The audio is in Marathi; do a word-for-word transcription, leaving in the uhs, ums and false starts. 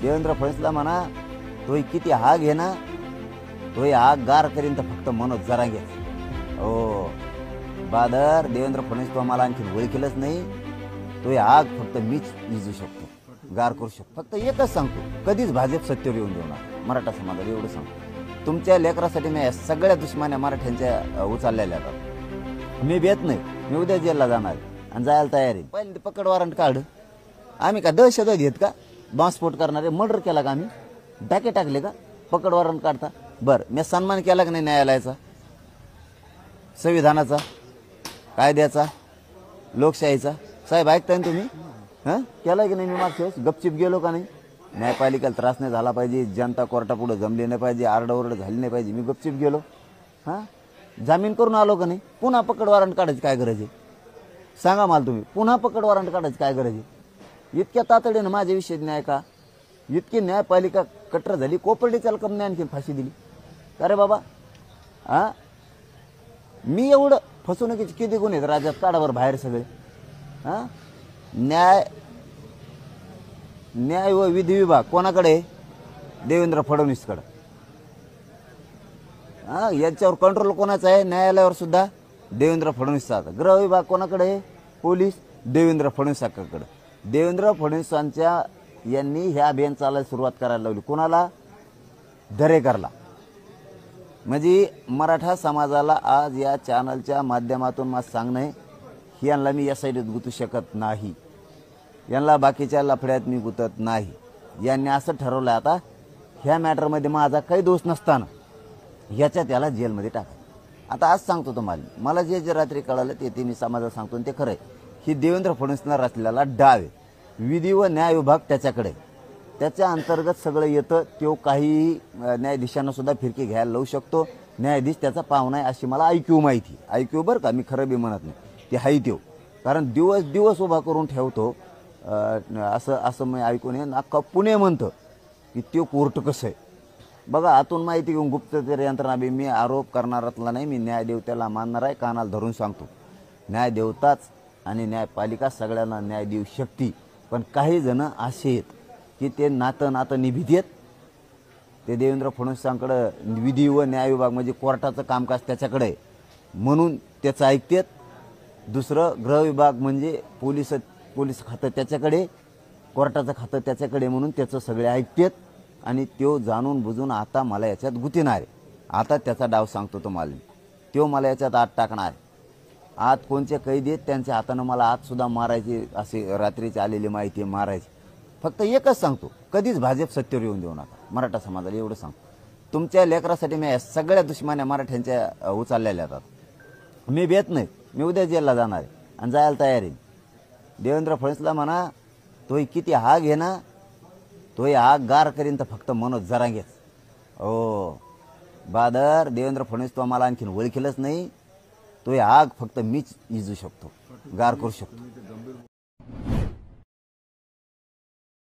देवेंद्र फडणवीसला म्हणा तो किती आग आहे ना, तो आग गार करीन तर फक्त मनोज जरांगे. हो बादर, देवेंद्र फडणवीस तो मला आणखी ओळखीलच नाही. तो आग फक्त मीच विझू शकतो, गार करू शकतो. फक्त एकच सांगतो, कधीच भाजप सत्तेवर येऊन देणार मराठा समाजाला, एवढं सांगतो. तुमच्या लेकरासाठी मी या सगळ्या दुश्मन्या मराठ्यांच्या उचललेल्या आहेत. मी भेट नाही, मी उद्या जेलला जाणार आणि जायला तयार आहे. पहिले पकड वॉरंट काढ. आम्ही का दहशतवादी घेत का? बॉम्बस्फोट करणारे, मर्डर केला का आम्ही? डाके टाकले का? पकड वॉरंट काढता. बरं, मी सन्मान केला का नाही न्यायालयाचा, संविधानाचा, कायद्याचा, लोकशाहीचा? साहेब ऐकताय ना तुम्ही? हां केला की नाही? मी मागच्या वेळेस गपचिप गेलो का नाही? न्यायपालिकेला त्रास नाही झाला पाहिजे, जनता कोर्टापुढे जमली नाही पाहिजे, आरडाओरड झाली नाही पाहिजे, मी गपचिप गेलो. हां जामीन करून आलो का नाही? पुन्हा पकड वॉरंट काढायची काय गरज आहे? सांगा मला तुम्ही, पुन्हा पकड वॉरंट काढायची काय गरज आहे? इतक्या तातडीनं माझ्याविषयी न्याय का? इतकी न्यायपालिका कट्टर झाली, कोपर्डीच्या कमी आणखी फाशी दिली. अरे बाबा, हां मी एवढं फसवणुकीचे किती गुन्हे आहेत राज्यात, काढावर बाहेर सगळे. हां न्याय न्याय व विधी विभाग कोणाकडे? देवेंद्र फडणवीसकडे. हां यांच्यावर कंट्रोल कोणाचा आहे? न्यायालयावर सुद्धा देवेंद्र फडणवीसचा. गृह विभाग कोणाकडे? पोलीस देवेंद्र फडणवीसाकडे. देवेंद्र फडणवीसांच्या यांनी ह्या अभियान चालायला सुरुवात करायला लावली. कोणाला? दरेकरला. म्हणजे मराठा समाजाला आज या चॅनलच्या माध्यमातून माझं सांगणं आहे, यांना मी या साईडत गुतू शकत नाही, यांना बाकीच्या लफड्यात मी गुतत नाही. यांनी असं ठरवलं आता ह्या मॅटरमध्ये माझा काही दोष नसताना ह्याच्यात याला जेलमध्ये टाका. आता आज सांगतो तुम्हाला, मला जे जे रात्री कळालं ते ते मी समाजाला सांगतो आणि ते खरं आहे. ही देवेंद्र फडणवीसला रचलेला डाव आहे. विधी व न्याय विभाग त्याच्याकडे, त्याच्या अंतर्गत सगळं येतं. तो काही न्यायाधीशांना सुद्धा फिरकी घ्यायला लावू शकतो. न्यायाधीश त्याचा पाहुणा आहे अशी मला ऐक्यू माहिती. ऐक्यू बरं का, मी खरं बी म्हणत नाही, ते हाय त्यो. कारण दिवस दिवस उभा करून ठेवतो असं असं मी ऐकून आहे. अख्खा पुणे म्हणतं की त्यो कोर्ट कसं आहे बघा. आतून माहिती घेऊन गुप्तचर यंत्रणा बी. मी आरोप करणारातला नाही, मी न्यायदेवतेला मानणार आहे. कानाला धरून सांगतो, न्यायदेवताच आणि न्यायपालिका सगळ्यांना न्याय देऊ शकते. पण काही जण असे आहेत की ते नातं नातं निभित आहेत. ते देवेंद्र फडणवीसांकडं विधी व न्याय विभाग म्हणजे कोर्टाचं कामकाज त्याच्याकडे आहे म्हणून त्याचं ऐकतात. दुसरं गृह विभाग म्हणजे पोलिस पोलीस खातं त्याच्याकडे, कोर्टाचं खातं त्याच्याकडे म्हणून त्याचं सगळे ऐकतात. आणि तो जाणून बुजून आता मला याच्यात गुंतणार आहे. आता त्याचा डाव सांगतो तुम्हाला, तो मला याच्यात आत टाकणार आहे. आत कोणचे कैदी आहेत त्यांच्या हातानं मला आतसुद्धा मारायची असे रात्रीची आलेली माहिती मारायची. फक्त एकच सांगतो, कधीच भाजप सत्तेवर येऊन देऊ नका मराठा समाजाला, एवढं सांगतो. तुमच्या लेकरासाठी मी या सगळ्या दुश्मन्या मराठ्यांच्या उचललेल्या आहेत. मी भेट नाही, मी उद्या जेलला जाणार आहे आणि जायला तयार आहे. देवेंद्र फडणवीसला म्हणा तो किती आग आहे ना, तो आग गार करीन तर फक्त मनोज जरांगेच. हो बादर, देवेंद्र फडणवीस तो मला आणखीन ओळखीलच नाही. तो आग फक्त मीच विझू शकतो, गार करू शकतो.